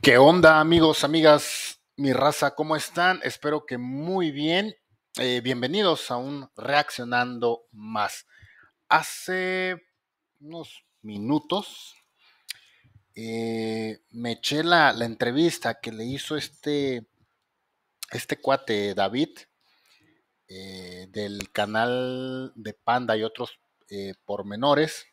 ¿Qué onda, amigos, amigas, mi raza? ¿Cómo están? Espero que muy bien. Bienvenidos a un Reaccionando Más. Hace unos minutos me eché la entrevista que le hizo este cuate David del canal de Panda y otros pormenores.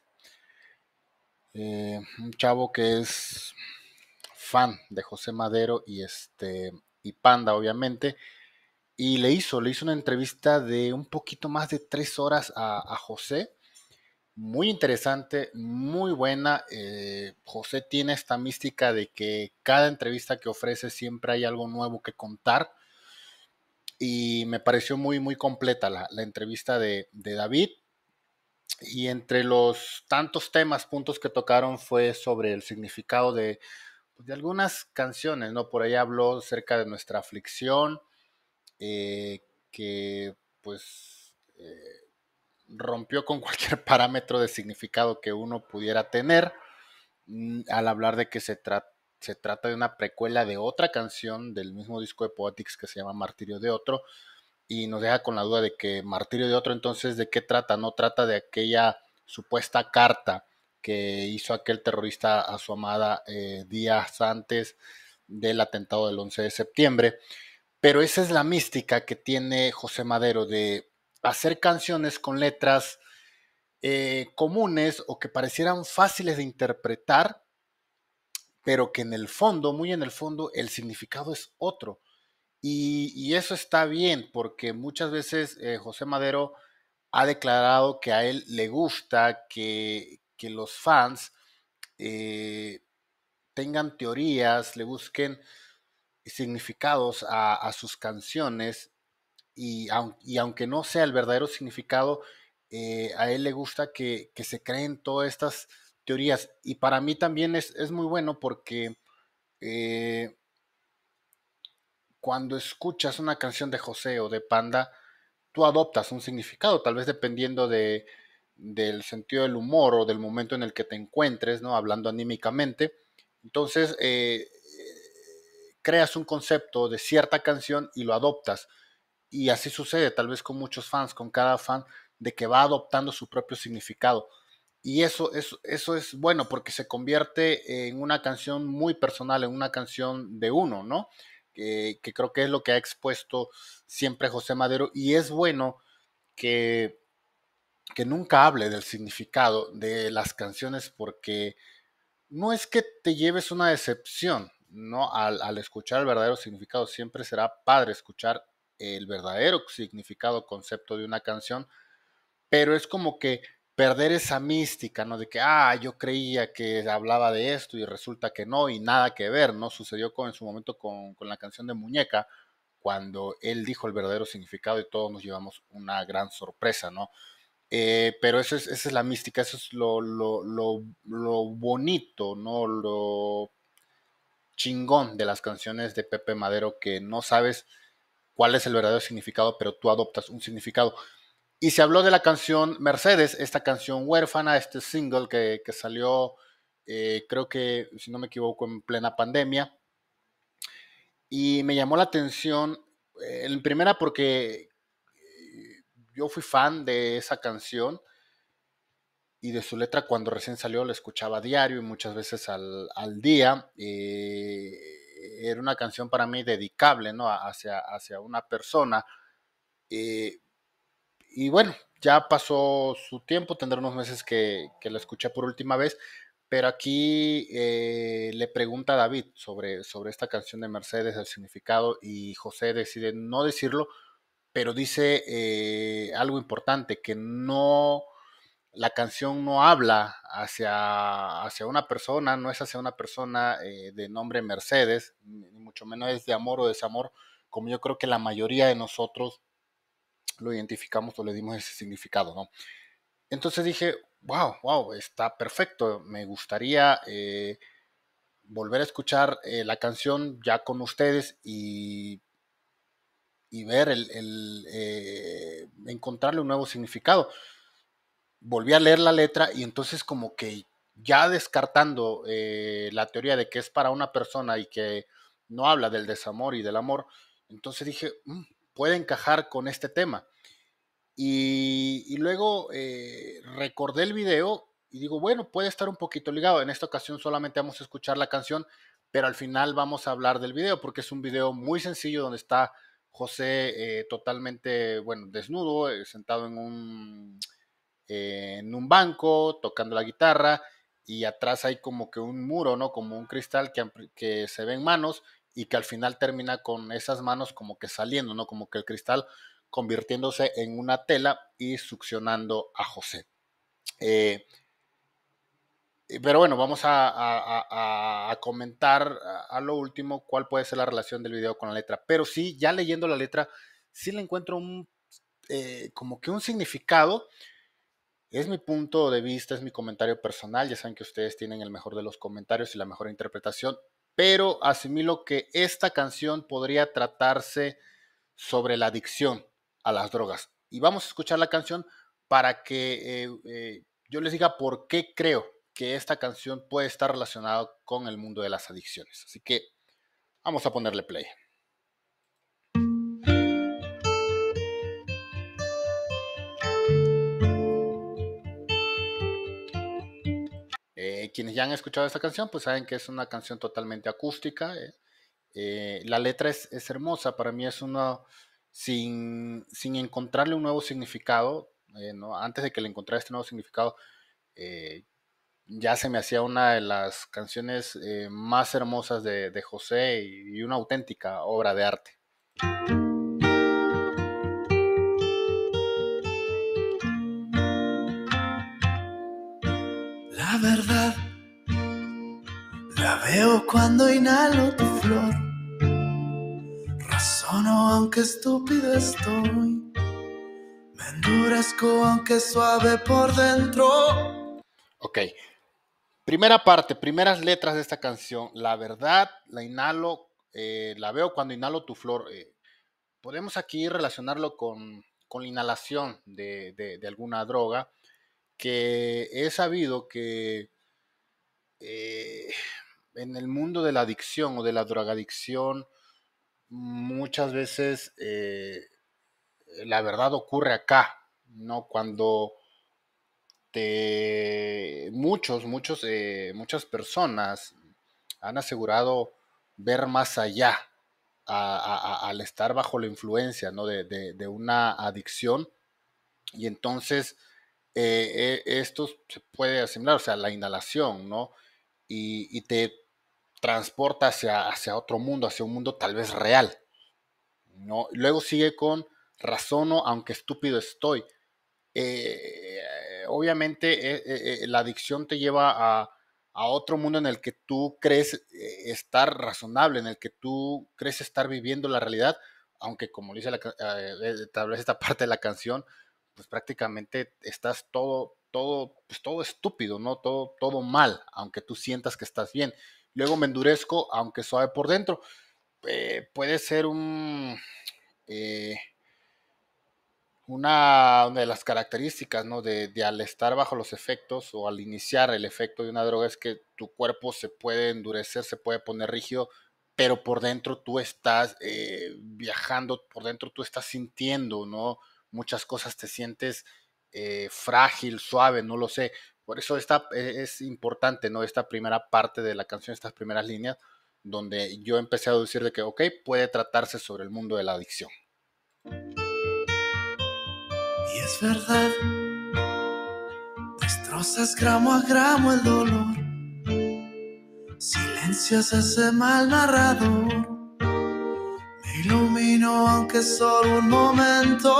Un chavo que es fan de José Madero y Panda, obviamente. Y le hizo una entrevista de un poquito más de 3 horas a José. Muy interesante, muy buena. José tiene esta mística de que cada entrevista que ofrece siempre hay algo nuevo que contar. Y me pareció muy, muy completa la entrevista de David. Y entre los tantos temas, puntos que tocaron fue sobre el significado de algunas canciones, ¿no? Por ahí habló acerca de nuestra aflicción, eh, que pues rompió con cualquier parámetro de significado que uno pudiera tener, al hablar de que se trata de una precuela de otra canción del mismo disco de Poetics que se llama Martirio de Otro, y nos deja con la duda de que Martirio de Otro, entonces, ¿de qué trata? No trata de aquella supuesta carta que hizo aquel terrorista a su amada días antes del atentado del 11 de septiembre, pero esa es la mística que tiene José Madero de hacer canciones con letras comunes o que parecieran fáciles de interpretar, pero que en el fondo, muy en el fondo, el significado es otro. Y eso está bien, porque muchas veces José Madero ha declarado que a él le gusta que los fans eh, tengan teorías, le busquen significados a sus canciones y aunque no sea el verdadero significado, a él le gusta que se creen todas estas teorías. Y para mí también es muy bueno porque eh, cuando escuchas una canción de José o de Panda, tú adoptas un significado, tal vez dependiendo del sentido del humor o del momento en el que te encuentres, ¿no? Hablando anímicamente. Entonces, creas un concepto de cierta canción y lo adoptas. Y así sucede tal vez con muchos fans, con cada fan, de que va adoptando su propio significado. Y eso es bueno porque se convierte en una canción muy personal, en una canción de uno, ¿no? Que creo que es lo que ha expuesto siempre José Madero. Y es bueno que, que nunca hable del significado de las canciones porque no es que te lleves una decepción, ¿no? Al escuchar el verdadero significado, siempre será padre escuchar el verdadero significado, concepto de una canción, pero es como que perder esa mística, ¿no? De que, yo creía que hablaba de esto y resulta que no, y nada que ver, ¿no? Sucedió en su momento con la canción de Muñeca, cuando él dijo el verdadero significado y todos nos llevamos una gran sorpresa, ¿no? Pero esa es la mística, eso es lo bonito, ¿no? Lo chingón de las canciones de Pepe Madero, que no sabes cuál es el verdadero significado, pero tú adoptas un significado. Y se habló de la canción Mercedes, esta canción huérfana, este single que salió, creo que, si no me equivoco, en plena pandemia. Y me llamó la atención, en primera porque yo fui fan de esa canción y de su letra cuando recién salió, la escuchaba a diario y muchas veces al día. Era una canción para mí dedicable, ¿no? Hacia una persona. Eh, y bueno, ya pasó su tiempo, tendrá unos meses que la escuché por última vez, pero aquí le pregunta a David sobre esta canción de Mercedes, el significado, y José decide no decirlo, pero dice algo importante, que no, la canción no habla hacia una persona, no es hacia una persona de nombre Mercedes, ni mucho menos es de amor o desamor, como yo creo que la mayoría de nosotros lo identificamos o le dimos ese significado, ¿no? Entonces dije, wow, wow, está perfecto, me gustaría volver a escuchar la canción ya con ustedes y ver encontrarle un nuevo significado. Volví a leer la letra y entonces como que ya descartando la teoría de que es para una persona y que no habla del desamor y del amor, entonces dije, puede encajar con este tema. Y luego recordé el video y digo, bueno, puede estar un poquito ligado. En esta ocasión solamente vamos a escuchar la canción, pero al final vamos a hablar del video porque es un video muy sencillo donde está José totalmente, bueno, desnudo, sentado en un banco, tocando la guitarra, y atrás hay como que un muro, ¿no? Como un cristal que se ven manos y que al final termina con esas manos como que saliendo, ¿no? Como que el cristal convirtiéndose en una tela y succionando a José. Pero bueno, vamos a comentar a lo último cuál puede ser la relación del video con la letra. Pero sí, ya leyendo la letra, sí le encuentro como que un significado. Es mi punto de vista, es mi comentario personal. Ya saben que ustedes tienen el mejor de los comentarios y la mejor interpretación, pero asimilo que esta canción podría tratarse sobre la adicción a las drogas. Y vamos a escuchar la canción para que yo les diga por qué creo que esta canción puede estar relacionada con el mundo de las adicciones. Así que vamos a ponerle play. Quienes ya han escuchado esta canción, pues saben que es una canción totalmente acústica. La letra es hermosa, para mí es una, sin encontrarle un nuevo significado, ¿no? Antes de que le encontrara este nuevo significado, eh, ya se me hacía una de las canciones más hermosas de José y una auténtica obra de arte. La verdad, la veo cuando inhalo tu flor. Razono aunque estúpido estoy. Me endurezco aunque suave por dentro. Ok, primera parte, primeras letras de esta canción. La verdad, la inhalo, la veo cuando inhalo tu flor. Podemos aquí relacionarlo con la inhalación de alguna droga, que he sabido que eh, en el mundo de la adicción o de la drogadicción, muchas veces la verdad ocurre acá, ¿no? Cuando muchas personas han asegurado ver más allá al estar bajo la influencia, ¿no? de una adicción, y entonces esto se puede asimilar, o sea, la inhalación, ¿no? Y te transporta hacia otro mundo, hacia un mundo tal vez real, ¿no? Luego sigue con razono, aunque estúpido estoy. Obviamente la adicción te lleva a otro mundo en el que tú crees estar razonable, en el que tú crees estar viviendo la realidad, aunque como dice tal vez esta parte de la canción, pues prácticamente estás pues todo estúpido, ¿no? Todo mal, aunque tú sientas que estás bien. Luego me endurezco, aunque suave por dentro. Puede ser eh, una de las características, ¿no? de al estar bajo los efectos o al iniciar el efecto de una droga es que tu cuerpo se puede endurecer, se puede poner rígido, pero por dentro tú estás viajando, por dentro tú estás sintiendo, ¿no? Muchas cosas te sientes frágil, suave, no lo sé. Por eso es importante, ¿no? Esta primera parte de la canción, estas primeras líneas, donde yo empecé a decir de que, ok, puede tratarse sobre el mundo de la adicción. Y es verdad, destrozas gramo a gramo el dolor. Silencias ese mal narrador. Me ilumino aunque solo un momento.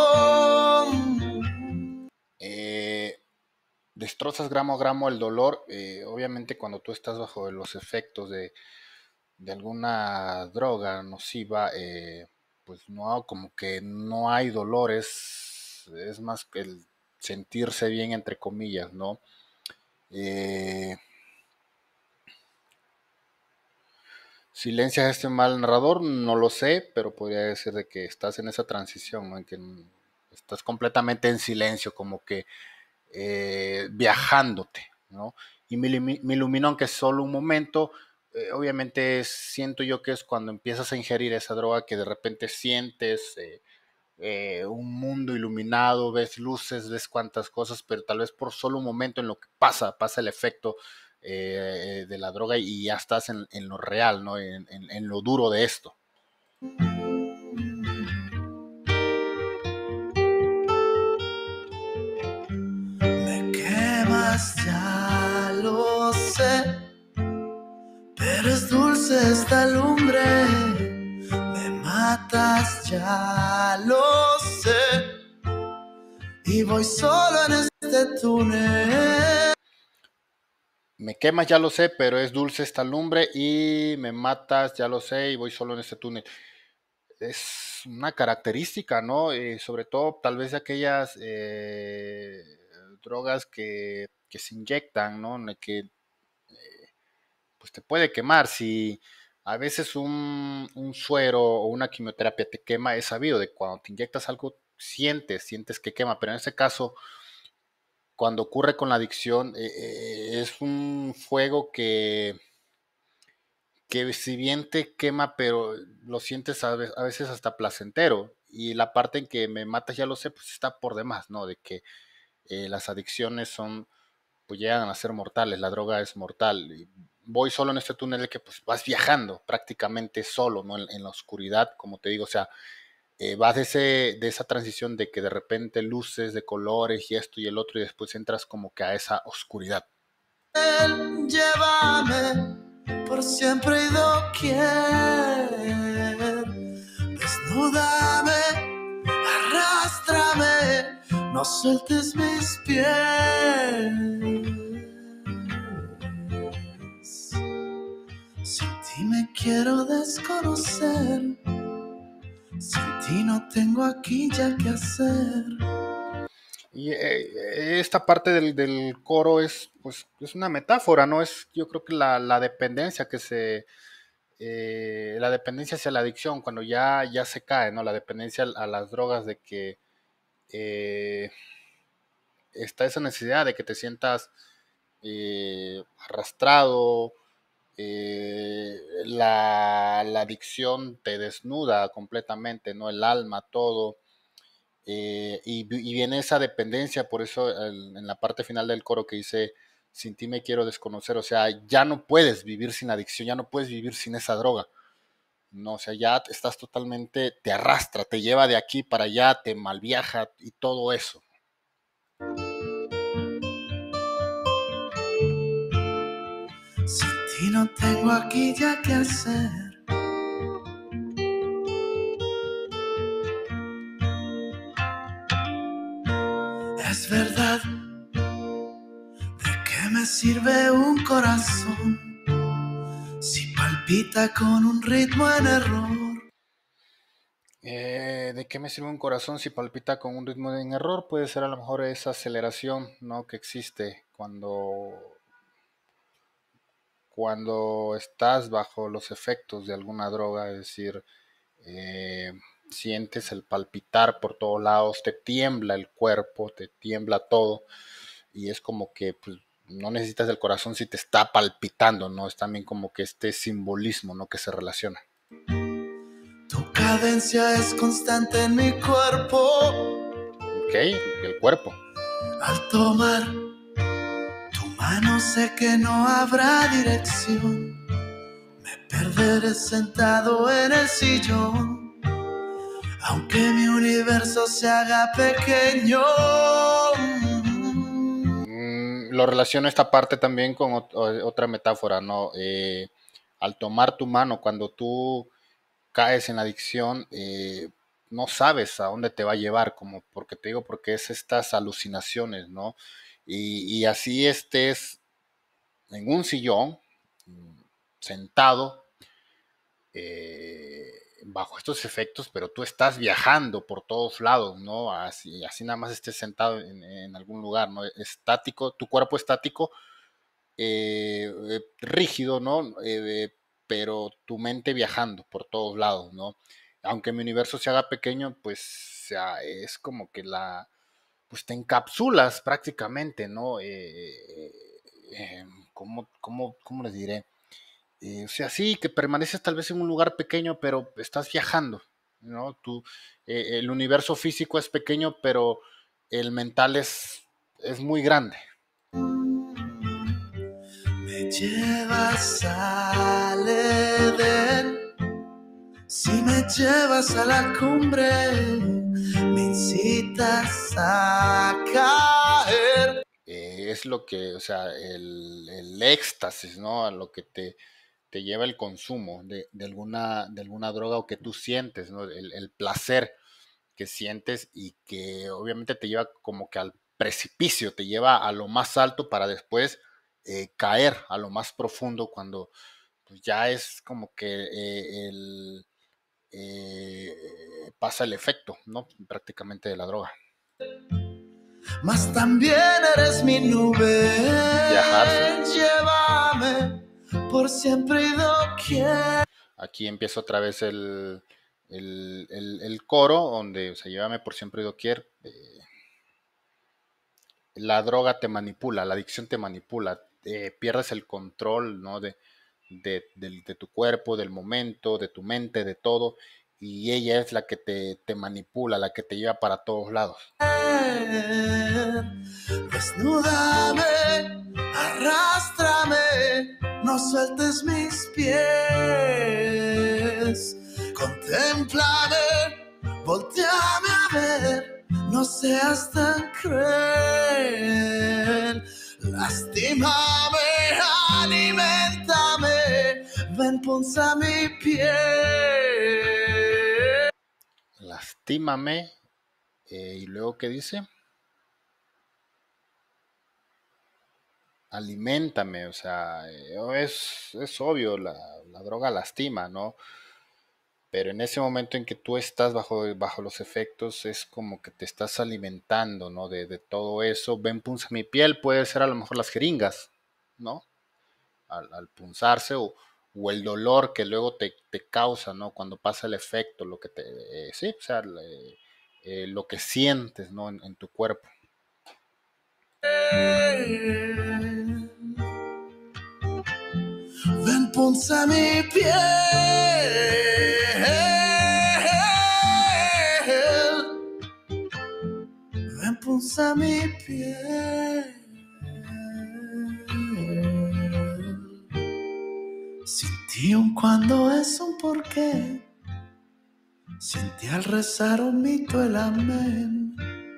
Eh, Destrozas gramo a gramo el dolor. Obviamente cuando tú estás bajo los efectos de alguna droga nociva, pues no, como que no hay dolores, es más que el sentirse bien entre comillas, ¿no? Eh, Silencias este mal narrador, no lo sé, pero podría decir de que estás en esa transición, ¿no? En que estás completamente en silencio, como que viajándote, ¿no? y me iluminó, aunque solo un momento. Obviamente siento yo que es cuando empiezas a ingerir esa droga que de repente sientes un mundo iluminado, ves luces, ves cuantas cosas, pero tal vez por solo un momento en lo que pasa el efecto de la droga y ya estás en lo real, ¿no? En lo duro de esto. Me quemas, ya lo sé, pero es dulce esta lumbre. Me matas, ya lo sé, y voy solo en este túnel. Me quemas, ya lo sé, pero es dulce esta lumbre y me matas, ya lo sé, y voy solo en este túnel. Es una característica, ¿no? Sobre todo tal vez de aquellas drogas que se inyectan, ¿no? En el que pues te puede quemar. Si a veces un suero o una quimioterapia te quema, es sabido de cuando te inyectas algo, sientes que quema, pero en este caso, cuando ocurre con la adicción, es un fuego que si bien te quema, pero lo sientes a veces hasta placentero. Y la parte en que me matas, ya lo sé, pues está por demás, ¿no? De que las adicciones pues llegan a ser mortales, la droga es mortal. Y voy solo en este túnel que pues vas viajando prácticamente solo, ¿no? En la oscuridad, como te digo, o sea, vas de esa transición de que de repente luces de colores y esto y el otro y después entras como que a esa oscuridad. Llévame por siempre y doquier. Desnúdame, arrástrame, no sueltes mis pies. Sin ti me quiero desconocer. Sin ti no tengo aquí ya qué hacer. Y esta parte del coro es, pues, es una metáfora, ¿no? Es, yo creo que la dependencia la dependencia hacia la adicción, cuando ya se cae, ¿no? La dependencia a las drogas de que eh, está esa necesidad de que te sientas arrastrado, la adicción te desnuda completamente, ¿no? El alma, todo. Y viene esa dependencia, por eso en la parte final del coro que dice, sin ti me quiero desconocer, o sea, ya no puedes vivir sin adicción, ya no puedes vivir sin esa droga, no, o sea, ya estás totalmente, te arrastra, te lleva de aquí para allá, te malviaja y todo eso. Sin ti no tengo aquí ya qué hacer. Es verdad, ¿de qué me sirve un corazón si palpita con un ritmo en error? ¿De qué me sirve un corazón si palpita con un ritmo en error? Puede ser a lo mejor esa aceleración, ¿no? Que existe cuando estás bajo los efectos de alguna droga, es decir, eh, sientes el palpitar por todos lados, te tiembla el cuerpo, te tiembla todo y es como que pues, no necesitas del corazón si te está palpitando, ¿no? Es también como que este simbolismo, ¿no? Que se relaciona. Tu cadencia es constante en mi cuerpo. Ok, el cuerpo. Al tomar tu mano sé que no habrá dirección. Me perderé sentado en el sillón, aunque mi universo se haga pequeño. Lo relaciono esta parte también con otra metáfora, ¿no? Al tomar tu mano, cuando tú caes en la adicción, no sabes a dónde te va a llevar, como porque te digo, porque es estas alucinaciones, ¿no? Y así estés en un sillón, sentado, bajo estos efectos, pero tú estás viajando por todos lados, ¿no? Así nada más estés sentado en algún lugar, ¿no? Estático, tu cuerpo estático, rígido, ¿no? Pero tu mente viajando por todos lados, ¿no? Aunque mi universo se haga pequeño, pues o sea, es como que pues te encapsulas prácticamente, ¿no? ¿cómo les diré? O sea, sí, que permaneces tal vez en un lugar pequeño, pero estás viajando, ¿no? El universo físico es pequeño, pero el mental es muy grande. Me llevas al Edén, si me llevas a la cumbre, me incitas a caer. Es lo que, o sea, el éxtasis, ¿no? A lo que te lleva el consumo de alguna droga o que tú sientes, ¿no? El placer que sientes y que obviamente te lleva como que al precipicio, te lleva a lo más alto para después caer a lo más profundo cuando pues, ya es como que pasa el efecto, ¿no? Prácticamente de la droga. Mas también eres mi nube. Viajarse. Llévame por siempre y doquier. Aquí empieza otra vez el coro, donde, o sea, llévame por siempre y doquier. La droga te manipula, la adicción te manipula, pierdes el control, ¿no? De tu cuerpo, del momento, de tu mente, de todo, y ella es la que te manipula, la que te lleva para todos lados. Desnúdame, arrástrame, no sueltes mis pies. Contémplame, volteame a ver, no seas tan cruel. Lastímame, alimentame, ven, punza mi piel. Lastímame, y luego, ¿qué dice? Aliméntame, o sea, es obvio, la droga lastima, ¿no? Pero en ese momento en que tú estás bajo los efectos, es como que te estás alimentando, ¿no? De todo eso. Ven, punza mi piel, puede ser a lo mejor las jeringas, ¿no? Al punzarse o el dolor que luego te causa, ¿no? Cuando pasa el efecto, lo que sí, o sea, lo que sientes, ¿no? En tu cuerpo. Ven, punza mi piel. Ven, punza mi piel. Sin ti un cuando es un porqué. Sin ti al rezar omito el amén.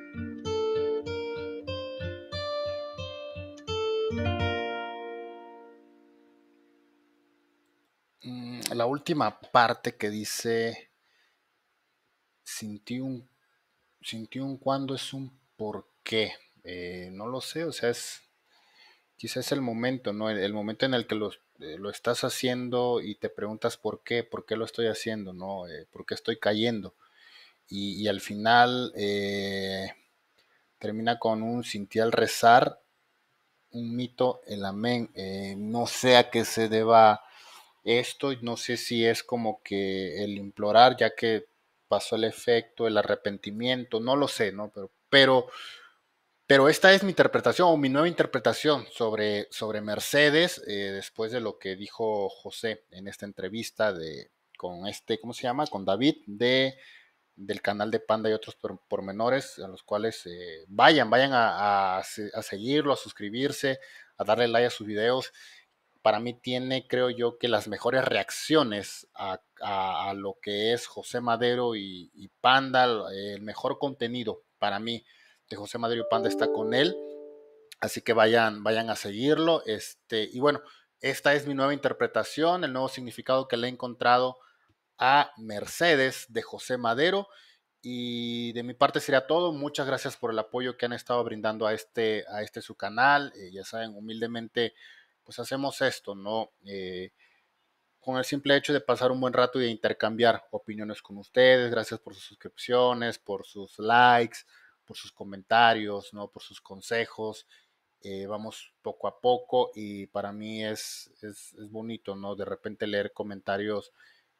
La última parte que dice, sin ti un, sin ti un cuándo es un por qué. No lo sé, o sea, quizás es el momento, ¿no? El momento en el que lo estás haciendo y te preguntas por qué lo estoy haciendo, ¿no? ¿Por qué estoy cayendo? Y al final termina con un sin ti al rezar, un mito, el amén. No sé a qué se deba esto, no sé si es como que el implorar, ya que pasó el efecto, el arrepentimiento, no lo sé, ¿no? Pero esta es mi interpretación o mi nueva interpretación sobre Mercedes, después de lo que dijo José en esta entrevista con ¿cómo se llama? Con David del canal de Panda y otros pormenores, a los cuales vayan a seguirlo, a suscribirse, a darle like a sus videos. Para mí tiene, creo yo, que las mejores reacciones a lo que es José Madero y Panda, el mejor contenido para mí de José Madero y Panda está con él, así que vayan a seguirlo. Y bueno, esta es mi nueva interpretación, el nuevo significado que le he encontrado a Mercedes de José Madero. Y de mi parte sería todo. Muchas gracias por el apoyo que han estado brindando a este su canal. Ya saben, humildemente, pues hacemos esto, ¿no? Con el simple hecho de pasar un buen rato y de intercambiar opiniones con ustedes. Gracias por sus suscripciones, por sus likes, por sus comentarios, ¿no? Por sus consejos. Vamos poco a poco y para mí es bonito, ¿no? De repente leer comentarios,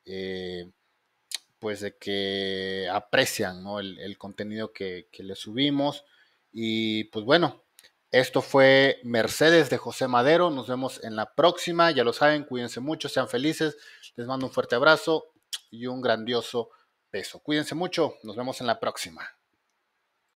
pues de que aprecian, ¿no? El contenido que le subimos. Y pues bueno, Esto fue Mercedes de José Madero. Nos vemos en la próxima. Ya lo saben, cuídense mucho, sean felices. Les mando un fuerte abrazo y un grandioso beso. Cuídense mucho. Nos vemos en la próxima.